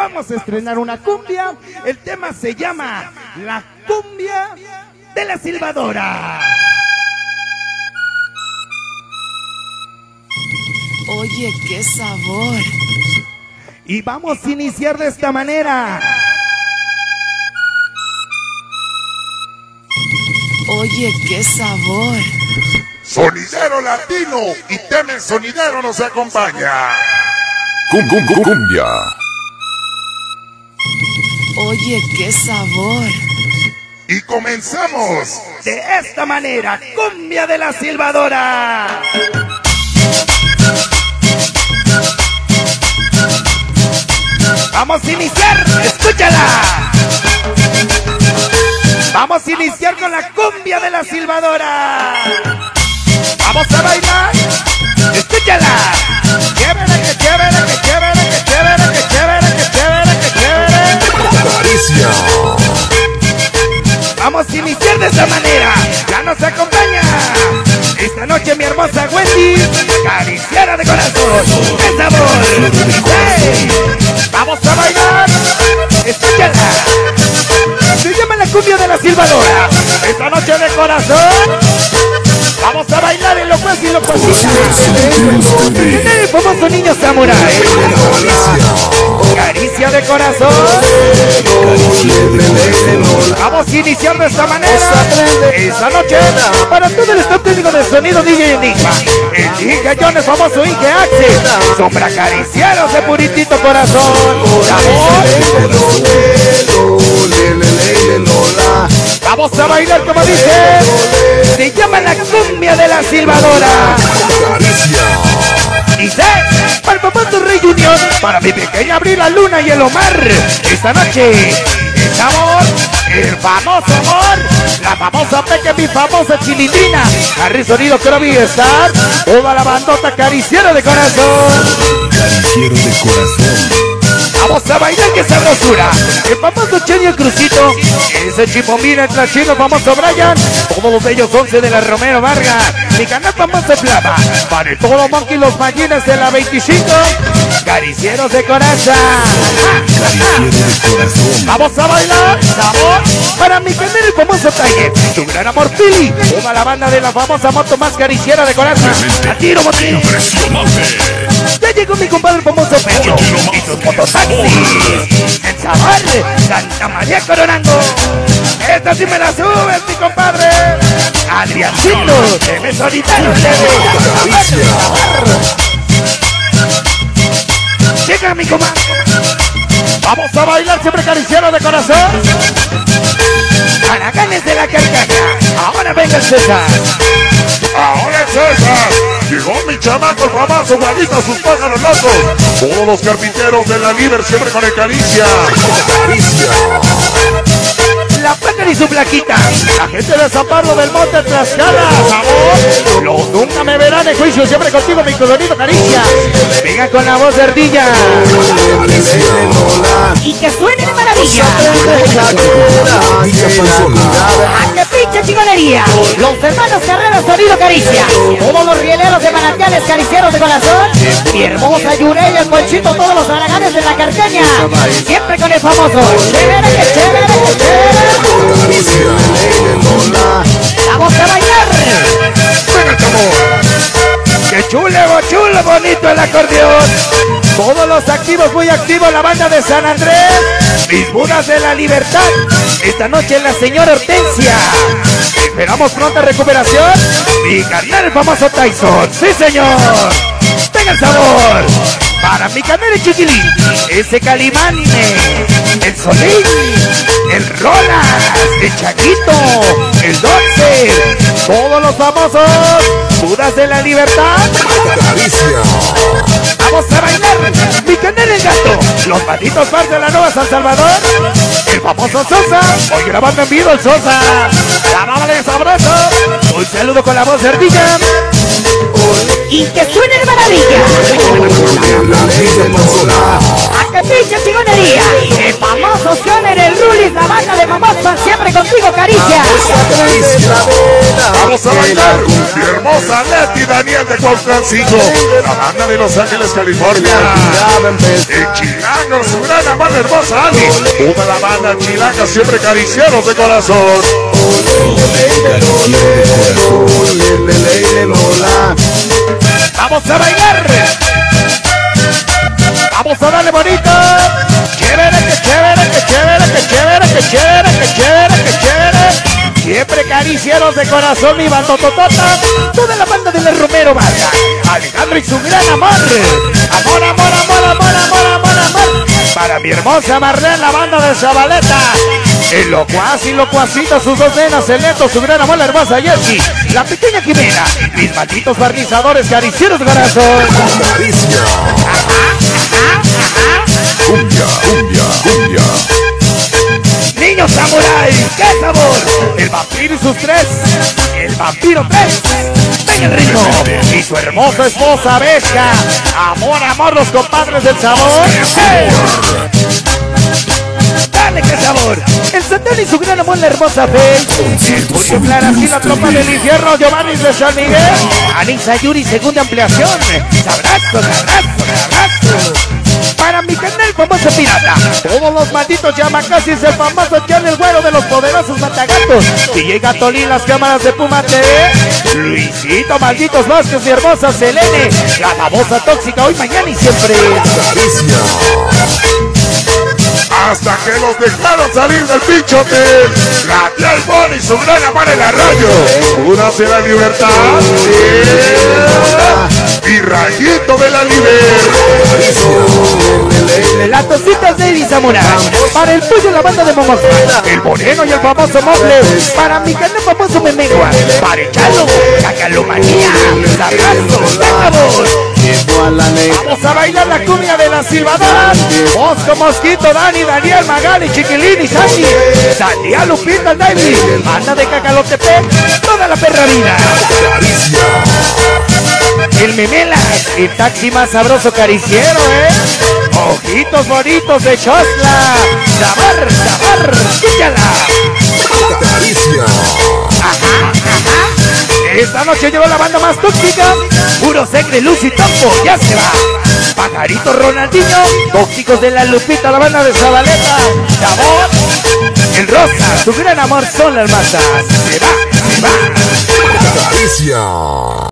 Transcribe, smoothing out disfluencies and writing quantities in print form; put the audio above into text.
Vamos a estrenar una cumbia. El tema se llama La Cumbia de la Silbadora. Oye, qué sabor. Y vamos a iniciar de esta manera. Oye, qué sabor. Sonidero latino y Temen Sonidero nos acompaña. Cumbia. Oye, qué sabor. Y comenzamos De esta manera, Cumbia de la Silbadora. Vamos a iniciar, escúchala. Vamos a iniciar con la Cumbia de la Silbadora. Vamos a bailar, escúchala. Chévere, que chévere, que chévere, que chévere, que chévere, que chévere, que chévere. Caricia. Vamos a iniciar de esta manera. Ya nos acompaña esta noche mi hermosa Wendy, cariciera de corazón. ¡Qué sabor! ¡Hey! Vamos a bailar. Escúchala. Se llama la Cumbia de la Silbadora. Esta noche de corazón. Vamos a bailar en lo cuasi y lo cuasita. El famoso niño samurai. Caricia de corazón. Vamos a iniciar de esta manera. Esta noche para todo el staff técnico de sonido DJ Enigma. El DJ John, el famoso Inge Axel. Sombra caricieros de puritito corazón. Vamos a bailar como dice. Se llama la Cumbia de la Silbadora. Dice, para el famoso Rey Junior, para mi pequeña Abril, la Luna y el Omar. Esta noche, el sabor, el famoso amor, la famosa Peque, mi famosa Chilindrina. Harry Sonido, Croby Star, toda la bandota cariciera de corazón. Cariciero de corazón. Vamos a bailar, que sabrosura. El famoso Chenio Crucito, ese Chipomina, el chino famoso Brian, todos los bellos 11 de la Romero Vargas, mi canal famoso Flama, para el todo Monkey, los Mallines de la 25, caricieros de corazón. Cariciero de corazón. Vamos a bailar, sabor, para mi canal el famoso Tiger, tu gran amor Pili, toda la banda de la famosa moto más cariciera de corazón. A tiro, botín. Impresionante. Ya llegó mi compadre el famoso Pedro y sus mototaxis. El sabor, Santa María Coronando. Esta sí me la subes, mi compadre. Adriancito, Temen Sonidero. Llega mi compadre. Vamos a bailar siempre cariciero de corazón. Araganes de la Carcaña. Ahora venga el César. Ahora es César. Llegó mi chamaco, el famoso Juanito, sus pájaros locos. Todos los carpinteros de la Liber siempre con el Caricia. La Pájara y su plaquita. La gente de San Pablo del Monte, Tlaxcala. Sabor. Los nunca me verán en juicio. Siempre contigo, mi colorito Caricia. Venga con la voz de ardilla. Y que suene de maravilla. ¡A qué pinche chingonería! Los hermanos Carreras, Sonido Caricia. Todos los rieleros de manantiales caricieros de corazón. Mi hermosa Yurey, el Ponchito, todos los araganes de la Carcaña. Siempre con el famoso. Chévere, que chévere, que chévere. Vamos a bailar. Venga, chamor. ¡Qué chulo, bonito el acordeón! Todos los activos, muy activos, la banda de San Andrés. Mis Budas de la Libertad. Esta noche la señora Hortensia. Esperamos pronta recuperación. Mi carnal, el famoso Tyson. ¡Sí, señor! ¡Venga el sabor! Para mi canal el Chiquilín, ese Calimánime, el Solín, el Rolas, el Chaquito, el Doxer, todos los famosos Budas de la Libertad. Vamos a bailar, mi canal el Gato, los malditos fans de la Nueva San Salvador, el famoso Sosa, hoy grabando en vivo el Sosa, la baba de sabroso, un saludo con la voz de ardilla. Y que suene de maravilla. ¡A qué pinche chingonería! El famoso Sioner, el Rulis, la banda de mamás van siempre contigo, Caricia. Vamos a bailar. Mi hermosa Leti Daniel de Cuauhtémoc, la banda de Los Ángeles, California. El Chilango. con su gran amor hermosa Ali. Toda la banda chilaca siempre caricieros de corazón. Vamos a bailar. Vamos a darle bonito. Chévere, que chévere, que chévere, que chévere, que chévere, que chévere, que chévere. Siempre caricieros de corazón y bandototota. Toda la banda de la Romero Vargas. Alejandro y su gran amor. Amor, amor, amor, amor, amor, amor, amor. Para mi hermosa Marlene, la banda de Zabaleta. El locuaz y locuacito, sus dos nenas, el neto, su gran amor, la hermosa Jessie, la pequeña Jimena, mis malditos barnizadores, caricieros de corazón. Caricia. Cumbia, cumbia, cumbia. Niños samurai, qué sabor. El vampiro y sus tres. El vampiro 3. Ven el ritmo. Y su hermosa esposa Vesca. Amor, amor, los compadres del sabor. ¡Hey! Dale, qué sabor. El Satán y su gran amor, la hermosa Fe. El Julio Clara y la tropa del infierno, Giovanni de San Miguel. Anisa Yuri, segunda ampliación. Abrazo, abrazo, abrazo. Para mi canal famoso pirata, todos los malditos Yamacasis, el famoso Jan el güero de los poderosos matagatos, DJ Gatolín, las cámaras de Puma TV, Luisito, malditos Vázquez y hermosa Selene, la babosa tóxica hoy, mañana y siempre. Caricia. Hasta que los dejaron salir del pinchote. La tía Ivonne y su gran amor el arroyo. Unas de la libertad. Y Rayito de la libertad. Las tocitas de Eddie Zamora. Para el tuyo la banda de Momosma. El Moreno y el famoso Moble. Para mi canal famoso Memengua. Para el Chalo, Cacalomanía. Abrazo, sácanos. Vamos a bailar la cumbia de la silbadora. Mosco, Mosquito, Dani, Daniel, Magali, Chiquilín y Sandy. Sandia, Lupita, David. Banda de Cacalotepec. Toda la perra vida. El Memelas, el taxi más sabroso cariciero, Ojitos bonitos de Chosla. Sabar, sabar, escúchala. Caricia. Ajá, ajá. Esta noche llegó la banda más tóxica. Puro sangre, luz y tampo, ya se va. Pajarito Ronaldinho, tóxicos de la Lupita, la banda de Zabaleta. Sabor, el Rosa, su gran amor son las masas. Se va, se va. Caricia.